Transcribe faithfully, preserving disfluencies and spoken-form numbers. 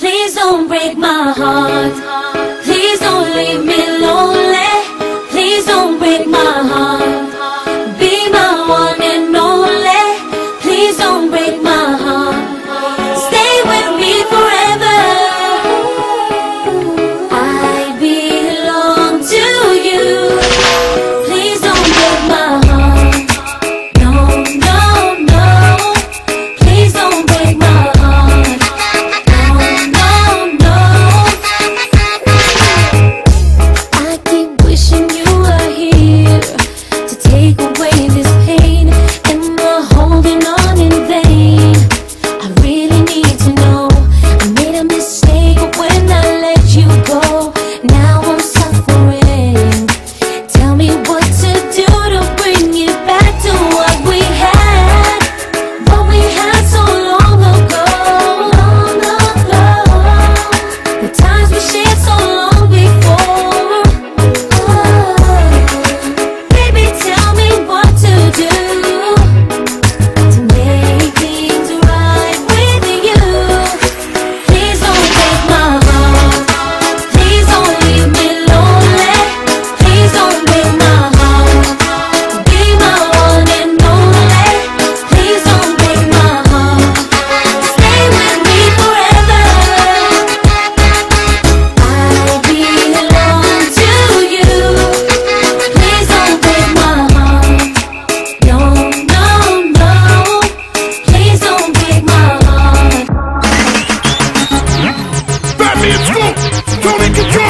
Please don't break my heart. Please don't leave me lonely. Please don't break my heart. Be my one and only. Please don't break my heart. Stay with me forever. I belong to you. Please don't break my heart. No, no, no. Please don't break my heart. No, no, no. I keep wishing you were here to take away this pain, and we're holding on in vain. I really need to know I made a mistake when I let you go. Now I'm suffering. Tell me what to do to bring it back to what we had, what we had so long ago, long ago. The times we shared so long before. Oh, baby, tell me what to do to make things right with you. Please don't break my heart. Please don't leave me lonely. Please don't break my heart. Be my one and only. Please don't break my heart. Stay with me forever. I belong to you. Please don't break my heart. No, no, no. Please don't break my heart. Batman, scoop! Tony control!